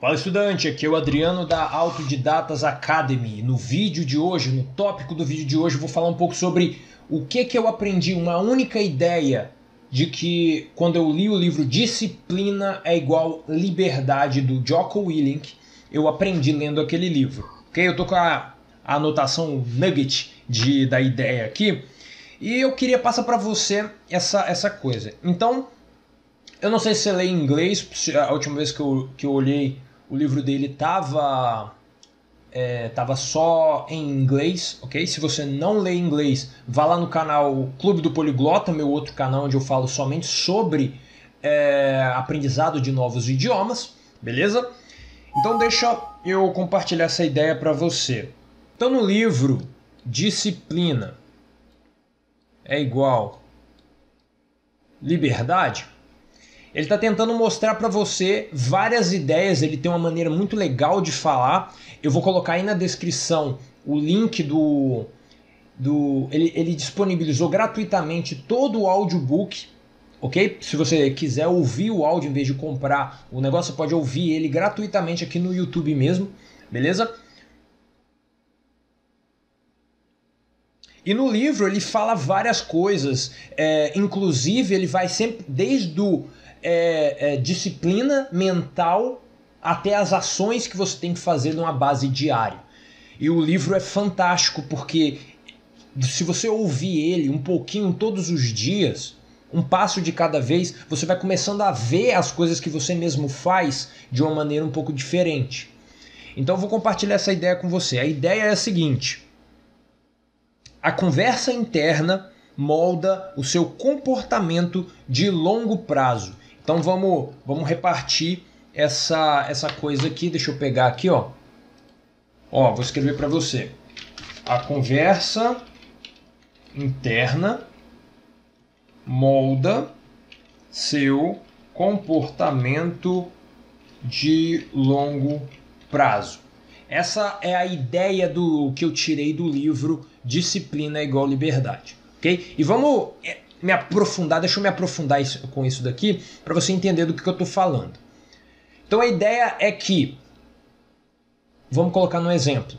Fala estudante, aqui é o Adriano da Autodidatas Academy. No vídeo de hoje, no tópico do vídeo de hoje, eu vou falar um pouco sobre o que eu aprendi, uma única ideia de que quando eu li o livro Disciplina é igual Liberdade, do Jocko Willink, eu aprendi lendo aquele livro. Ok? Eu tô com a anotação nugget da ideia aqui e eu queria passar para você essa coisa. Então, eu não sei se você lê em inglês, a última vez que eu olhei o livro dele tava só em inglês, ok? Se você não lê inglês, vá lá no canal Clube do Poliglota, meu outro canal onde eu falo somente sobre aprendizado de novos idiomas, beleza? Então deixa eu compartilhar essa ideia para você. Então no livro Disciplina é igual Liberdade, ele está tentando mostrar para você várias ideias, ele tem uma maneira muito legal de falar. Eu vou colocar aí na descrição o link ele disponibilizou gratuitamente todo o audiobook, ok? Se você quiser ouvir o áudio em vez de comprar o negócio, você pode ouvir ele gratuitamente aqui no YouTube mesmo, beleza? E no livro ele fala várias coisas, inclusive ele vai sempre desde disciplina mental até as ações que você tem que fazer numa base diária. E o livro é fantástico porque se você ouvir ele um pouquinho todos os dias, um passo de cada vez, você vai começando a ver as coisas que você mesmo faz de uma maneira um pouco diferente. Então eu vou compartilhar essa ideia com você. A ideia é a seguinte: a conversa interna molda o seu comportamento de longo prazo. Então vamos repartir essa coisa aqui. Deixa eu pegar aqui, ó. Vou escrever para você. A conversa interna molda seu comportamento de longo prazo. Essa é a ideia do que eu tirei do livro Disciplina é igual Liberdade, ok? E vamos me aprofundar, deixa eu me aprofundar com isso daqui para você entender do que eu estou falando. Então a ideia é que, vamos colocar no exemplo,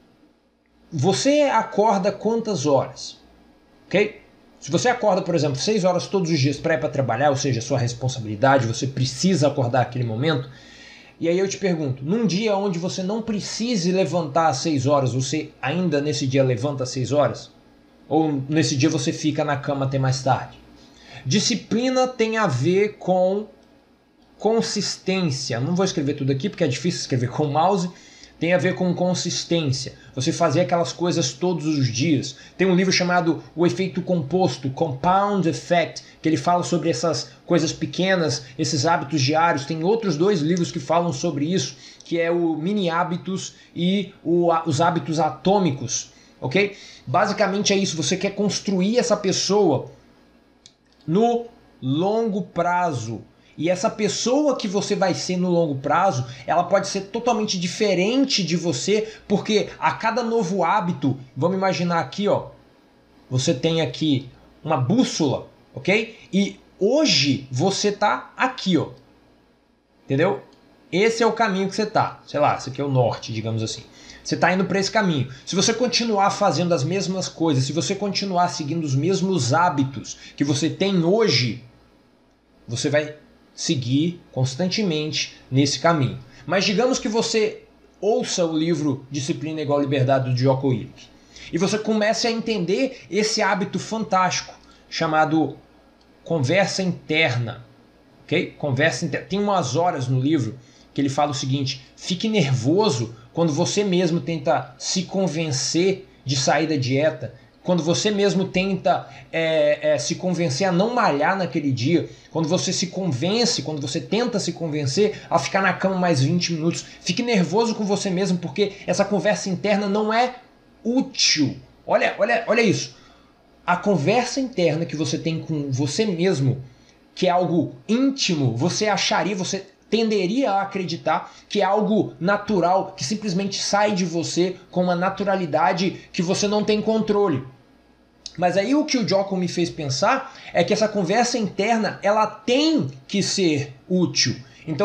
você acorda quantas horas, ok? Se você acorda, por exemplo, 6 horas todos os dias para ir para trabalhar, ou seja, sua responsabilidade, você precisa acordar naquele momento. E aí eu te pergunto, num dia onde você não precise levantar às 6 horas, você ainda nesse dia levanta às 6 horas? Ou nesse dia você fica na cama até mais tarde? Disciplina tem a ver com consistência. Não vou escrever tudo aqui porque é difícil escrever com o mouse. Tem a ver com consistência. Você fazer aquelas coisas todos os dias. Tem um livro chamado O Efeito Composto, Compound Effect, que ele fala sobre essas coisas pequenas, esses hábitos diários. Tem outros 2 livros que falam sobre isso, que é o Mini Hábitos e os Hábitos Atômicos. Ok? Basicamente é isso. Você quer construir essa pessoa no longo prazo. E essa pessoa que você vai ser no longo prazo, ela pode ser totalmente diferente de você, porque a cada novo hábito, vamos imaginar aqui, ó, você tem aqui uma bússola, ok? E hoje você tá aqui, ó, entendeu? Esse é o caminho que você tá, sei lá, esse aqui é o norte, digamos assim. Você está indo para esse caminho. Se você continuar fazendo as mesmas coisas, se você continuar seguindo os mesmos hábitos que você tem hoje, você vai seguir constantemente nesse caminho. Mas digamos que você ouça o livro Disciplina igual Liberdade do Jocko Willink e você comece a entender esse hábito fantástico chamado conversa interna, ok? Conversa interna. Tem umas horas no livro que ele fala o seguinte: fique nervoso quando você mesmo tenta se convencer de sair da dieta, quando você mesmo tenta se convencer a não malhar naquele dia, quando você se convence, quando você tenta se convencer a ficar na cama mais 20 minutos. Fique nervoso com você mesmo, porque essa conversa interna não é útil. Olha isso. A conversa interna que você tem com você mesmo, que é algo íntimo, você tenderia a acreditar que é algo natural, que simplesmente sai de você com uma naturalidade que você não tem controle. Mas aí o que o Jocko me fez pensar é que essa conversa interna ela tem que ser útil. Então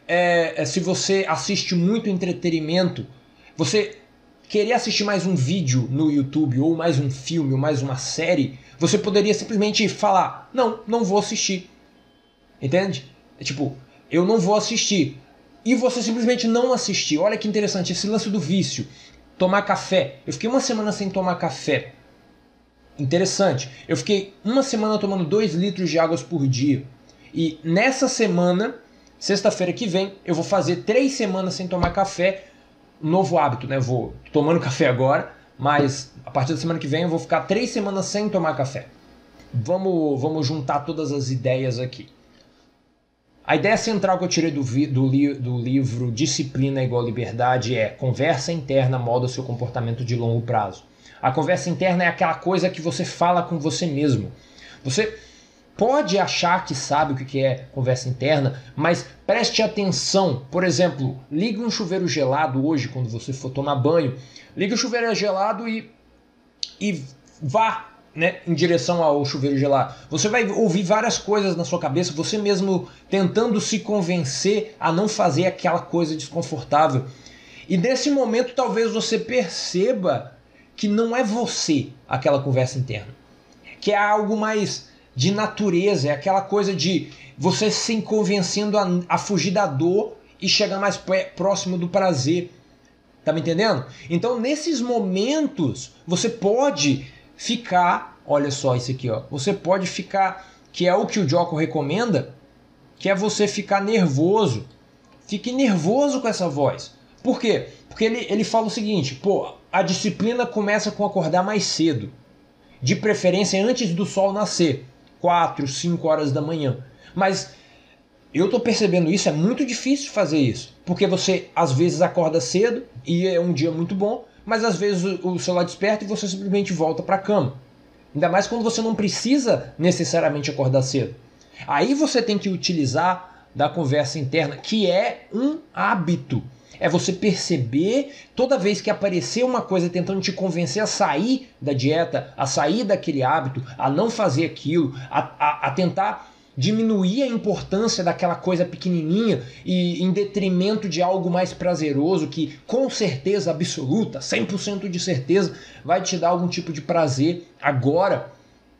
se você assiste muito entretenimento, você querer assistir mais um vídeo no YouTube, ou mais um filme, ou mais uma série, você poderia simplesmente falar, não vou assistir. Entende? É tipo, eu não vou assistir. E você simplesmente não assistir. Olha que interessante, esse lance do vício. Tomar café. Eu fiquei uma semana sem tomar café. Interessante. Eu fiquei uma semana tomando 2 litros de água por dia. E nessa semana, sexta-feira que vem, eu vou fazer 3 semanas sem tomar café. Novo hábito, né? Vou tomando café agora, mas a partir da semana que vem eu vou ficar 3 semanas sem tomar café. Vamos juntar todas as ideias aqui. A ideia central que eu tirei do livro Disciplina igual Liberdade é: conversa interna molda seu comportamento de longo prazo. A conversa interna é aquela coisa que você fala com você mesmo. Você pode achar que sabe o que é conversa interna, mas preste atenção. Por exemplo, ligue um chuveiro gelado hoje quando você for tomar banho. Ligue o chuveiro gelado e vá, né, em direção ao chuveiro gelado. Você vai ouvir várias coisas na sua cabeça, você mesmo tentando se convencer a não fazer aquela coisa desconfortável. E nesse momento talvez você perceba que não é você aquela conversa interna, que é algo mais de natureza, é aquela coisa de você se convencendo a fugir da dor e chegar mais próximo do prazer. Tá me entendendo? Então nesses momentos você pode ficar, olha só isso aqui, ó. Você pode ficar, que é o que o Jocko recomenda, que é você ficar nervoso. Fique nervoso com essa voz. Por quê? Porque ele fala o seguinte, pô, a disciplina começa com acordar mais cedo. De preferência antes do sol nascer. 4, 5 horas da manhã. Mas eu tô percebendo isso, é muito difícil fazer isso. Porque você às vezes acorda cedo e é um dia muito bom, mas às vezes o celular desperta e você simplesmente volta para a cama. Ainda mais quando você não precisa necessariamente acordar cedo. Aí você tem que utilizar da conversa interna, que é um hábito. É você perceber, toda vez que aparecer uma coisa tentando te convencer a sair da dieta, a sair daquele hábito, a não fazer aquilo, a tentar diminuir a importância daquela coisa pequenininha e em detrimento de algo mais prazeroso que com certeza absoluta, 100% de certeza, vai te dar algum tipo de prazer agora.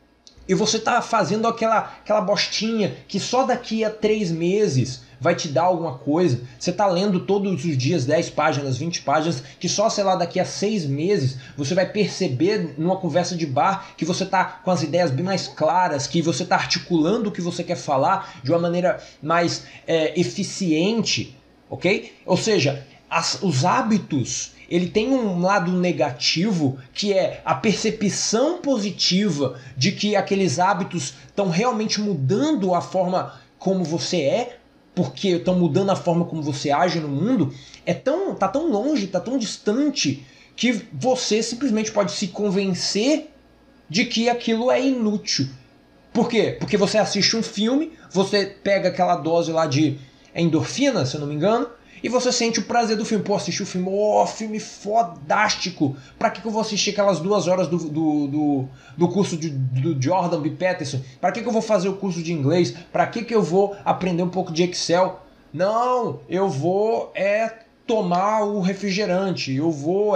E você está fazendo aquela bostinha que só daqui a 3 meses vai te dar alguma coisa. Você está lendo todos os dias 10 páginas, 20 páginas, que só, sei lá, daqui a 6 meses você vai perceber numa conversa de bar que você está com as ideias bem mais claras, que você está articulando o que você quer falar de uma maneira mais eficiente, ok? Ou seja, os hábitos, ele tem um lado negativo, que é a percepção positiva de que aqueles hábitos estão realmente mudando a forma como você é, porque estão mudando a forma como você age no mundo, tá tão longe, tá tão distante, que você simplesmente pode se convencer de que aquilo é inútil. Por quê? Porque você assiste um filme, você pega aquela dose lá de endorfina, se eu não me engano, e você sente o prazer do filme. Pô, assistir o filme, filme fodástico. Pra que eu vou assistir aquelas 2 horas do curso do Jordan B. Peterson? Pra que eu vou fazer o curso de inglês? Pra que eu vou aprender um pouco de Excel? Não, eu vou tomar o refrigerante. Eu vou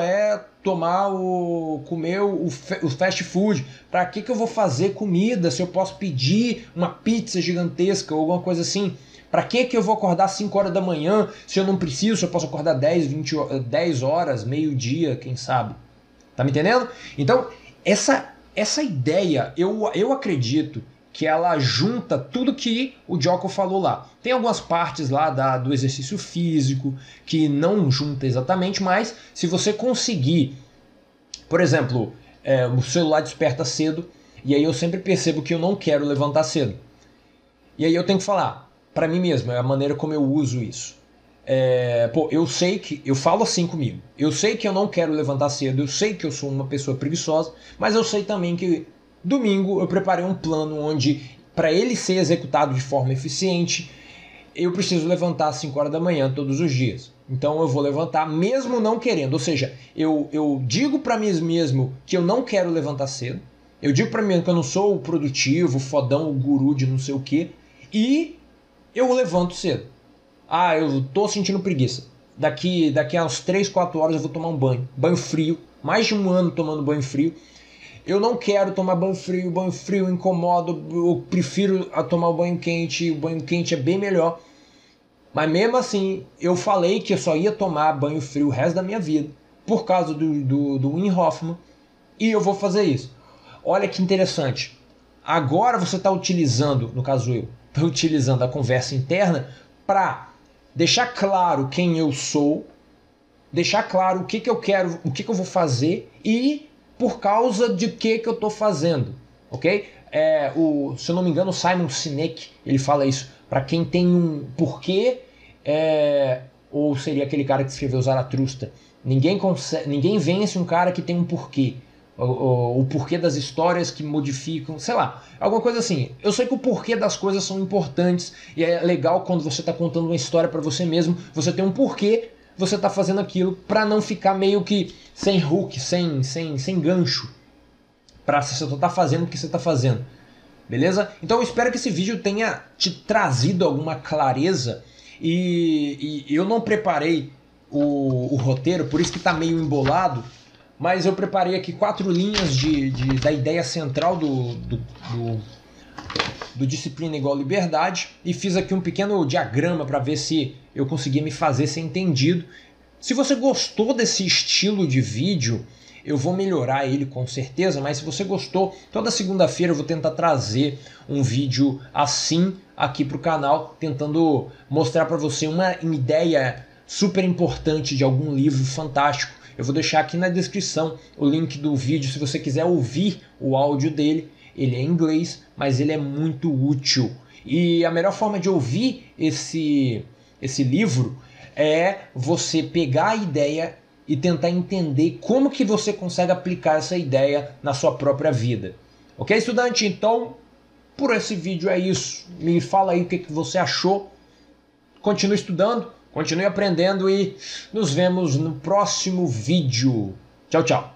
comer o fast food. Pra que eu vou fazer comida se eu posso pedir uma pizza gigantesca ou alguma coisa assim? Para que eu vou acordar 5 horas da manhã se eu não preciso, se eu posso acordar 10 horas, meio-dia, quem sabe? Tá me entendendo? Então, essa ideia, eu acredito que ela junta tudo que o Jocko falou lá. Tem algumas partes lá do exercício físico que não junta exatamente, mas se você conseguir, por exemplo, o celular desperta cedo, e aí eu sempre percebo que eu não quero levantar cedo. E aí eu tenho que falar para mim mesmo, é a maneira como eu uso isso. Eu sei que, eu falo assim comigo, eu sei que eu não quero levantar cedo, eu sei que eu sou uma pessoa preguiçosa, mas eu sei também que domingo eu preparei um plano onde, para ele ser executado de forma eficiente, eu preciso levantar às 5 horas da manhã todos os dias. Então eu vou levantar mesmo não querendo, ou seja, eu digo para mim mesmo que eu não quero levantar cedo, eu digo para mim mesmo que eu não sou o produtivo, o fodão, o guru de não sei o que, e eu levanto cedo. Ah, eu tô sentindo preguiça. Daqui a uns 3, 4 horas eu vou tomar um banho. Banho frio. Mais de um ano tomando banho frio. Eu não quero tomar banho frio incomoda. Eu prefiro tomar o banho quente é bem melhor. Mas mesmo assim, eu falei que eu só ia tomar banho frio o resto da minha vida. Por causa do Wim Hoffman. E eu vou fazer isso. Olha que interessante. Agora você está utilizando, no caso eu, estou utilizando a conversa interna para deixar claro quem eu sou, deixar claro o que eu quero, o que eu vou fazer e por causa de que eu estou fazendo, ok? Se eu não me engano, o Simon Sinek, ele fala isso, para quem tem um porquê, ou seria aquele cara que escreveu Zaratustra, ninguém vence um cara que tem um porquê. O porquê das histórias que modificam, sei lá, alguma coisa assim. Eu sei que o porquê das coisas são importantes e é legal quando você está contando uma história para você mesmo, você tem um porquê você está fazendo aquilo para não ficar meio que sem hook, sem gancho, para você só tá fazendo o que você está fazendo, beleza? Então eu espero que esse vídeo tenha te trazido alguma clareza e eu não preparei o roteiro, por isso que está meio embolado. Mas eu preparei aqui 4 linhas da ideia central do Disciplina igual Liberdade e fiz aqui um pequeno diagrama para ver se eu conseguia me fazer ser entendido. Se você gostou desse estilo de vídeo, eu vou melhorar ele com certeza, mas se você gostou, toda segunda-feira eu vou tentar trazer um vídeo assim aqui para o canal, tentando mostrar para você uma ideia super importante de algum livro fantástico. Eu vou deixar aqui na descrição o link do vídeo se você quiser ouvir o áudio dele. Ele é em inglês, mas ele é muito útil. E a melhor forma de ouvir esse livro é você pegar a ideia e tentar entender como que você consegue aplicar essa ideia na sua própria vida. Ok, estudante? Então, por esse vídeo é isso. Me fala aí o que você achou. Continue estudando. Continue aprendendo e nos vemos no próximo vídeo. Tchau, tchau.